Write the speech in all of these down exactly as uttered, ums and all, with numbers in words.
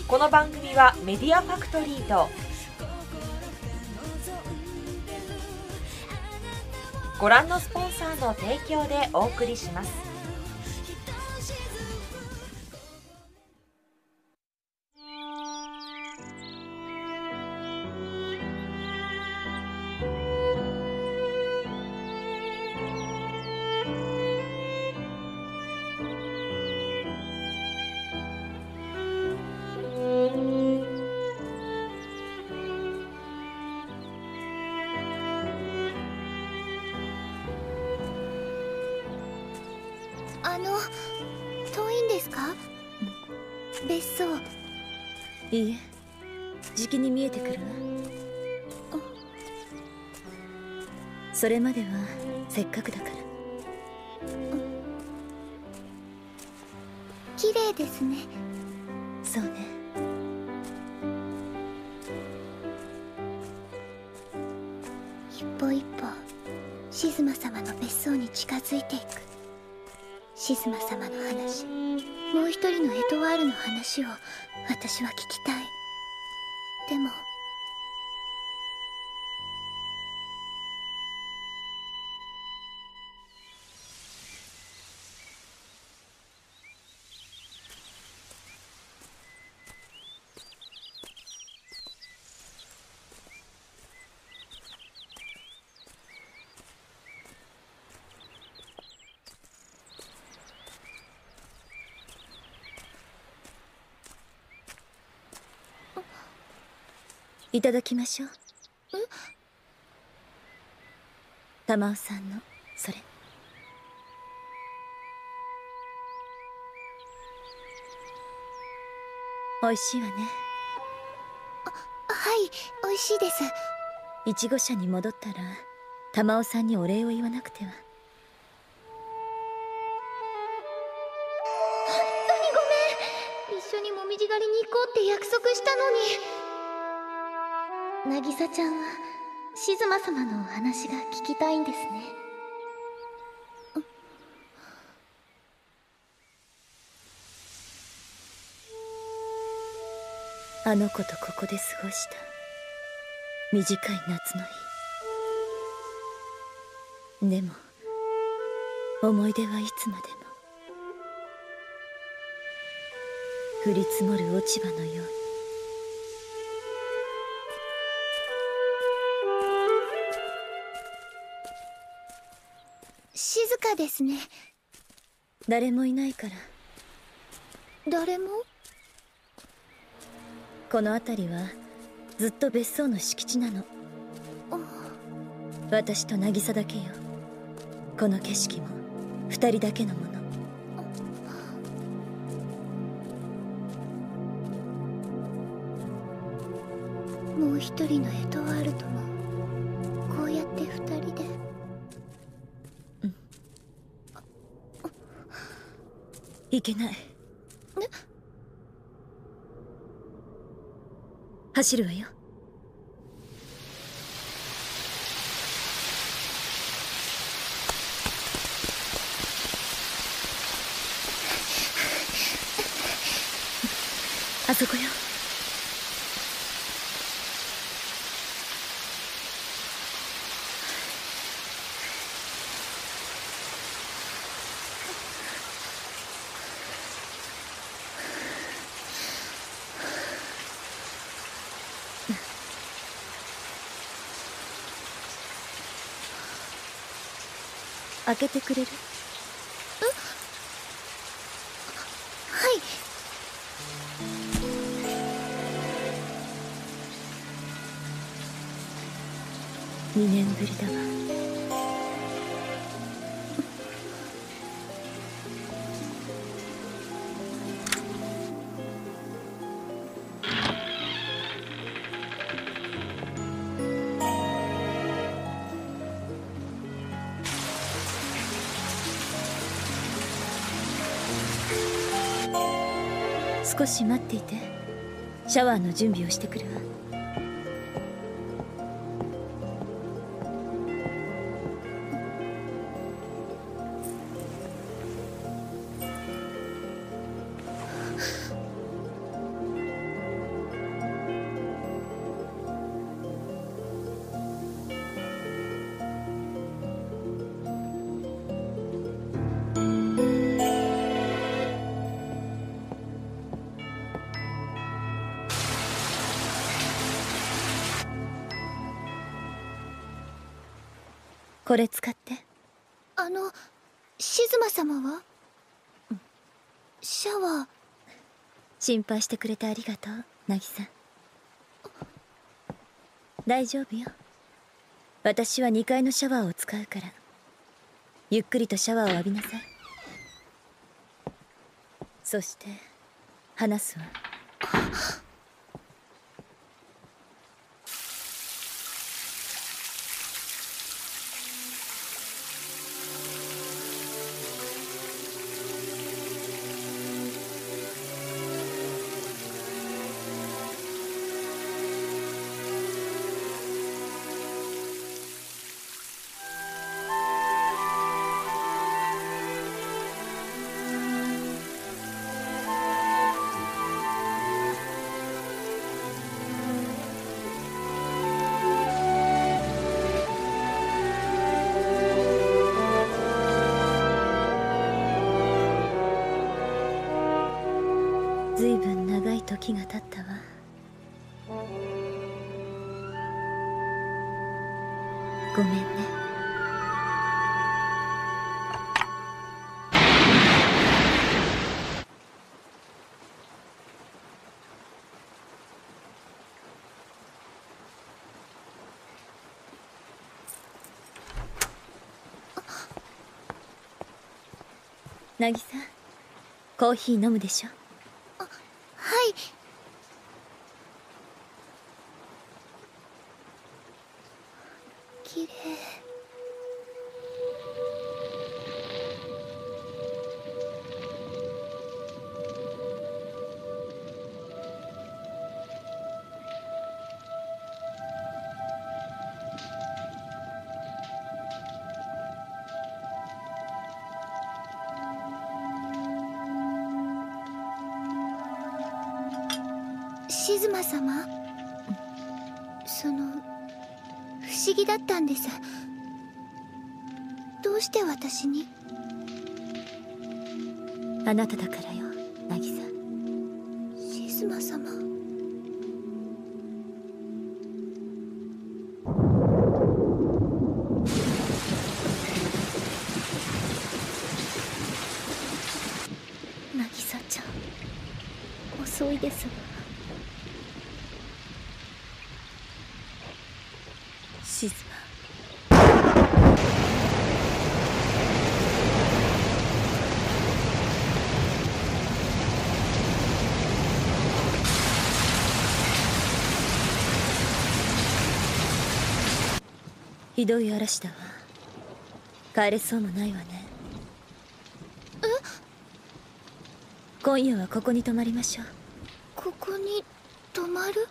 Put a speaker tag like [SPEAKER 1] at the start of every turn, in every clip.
[SPEAKER 1] この番組はメディアファクトリーとご覧のスポンサーの提供でお送りします。
[SPEAKER 2] あの、遠いんですか？別荘。
[SPEAKER 3] いいえ、じきに見えてくるわ。それまではせっかくだから。
[SPEAKER 2] 綺麗ですね。
[SPEAKER 3] そうね。
[SPEAKER 2] 一歩一歩静馬様の別荘に近づいていく。静馬様の話、もう一人のエトワールの話を私は聞きたい。でも
[SPEAKER 3] いただきましょう。
[SPEAKER 2] え？
[SPEAKER 3] 玉緒さんのそれ。美味しいわね。
[SPEAKER 2] あ、はい、美味しいです。
[SPEAKER 3] いちご社に戻ったら玉緒さんにお礼を言わなくては。
[SPEAKER 2] 本当にごめん。一緒にもみじ狩りに行こうって約束したのに。渚ちゃんは静馬様のお話が聞きたいんですね。
[SPEAKER 3] あの子とここで過ごした短い夏の日。でも思い出はいつまでも降り積もる落ち葉のように。
[SPEAKER 2] 静かですね。
[SPEAKER 3] 誰もいないから。
[SPEAKER 2] 誰も？
[SPEAKER 3] この辺りはずっと別荘の敷地なの。私と渚だけよ。この景色も二人だけのもの。
[SPEAKER 2] もう一人のエトワールともこうやって二人で。
[SPEAKER 3] うん。いけない。走るわよ。あそこよ。開けてくれる？
[SPEAKER 2] え？はい。
[SPEAKER 3] にねんぶりだわ。少し待っていて。シャワーの準備をしてくるわ。 これ使って。
[SPEAKER 2] あの静馬様は、うん、シャワー。
[SPEAKER 3] 心配してくれてありがとう、渚。大丈夫よ。私はにかいのシャワーを使うから、ゆっくりとシャワーを浴びなさい。そして話すわ。ずいぶん長い時が経ったわ。ごめんね。渚、コーヒー飲むでしょ。
[SPEAKER 2] はい。綺麗。静馬様、その不思議だったんです。どうして私に？
[SPEAKER 3] あなただからよ、渚。
[SPEAKER 2] 静馬様。
[SPEAKER 3] 渚ちゃん、遅いですわ。静馬。ひどい嵐だわ。帰れそうもないわね。
[SPEAKER 2] え？
[SPEAKER 3] 今夜はここに泊まりましょう。
[SPEAKER 2] ここに泊まる？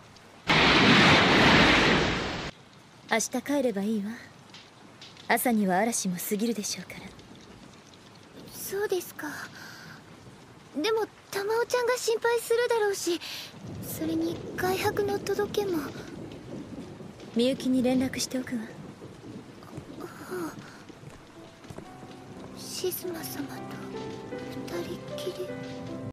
[SPEAKER 3] 明日帰ればいいわ。朝には嵐も過ぎるでしょうから。
[SPEAKER 2] そうですか。でも玉緒ちゃんが心配するだろうし、それに外泊の届けも。
[SPEAKER 3] みゆきに連絡しておくわ。
[SPEAKER 2] はあ、静馬様と二人っきり。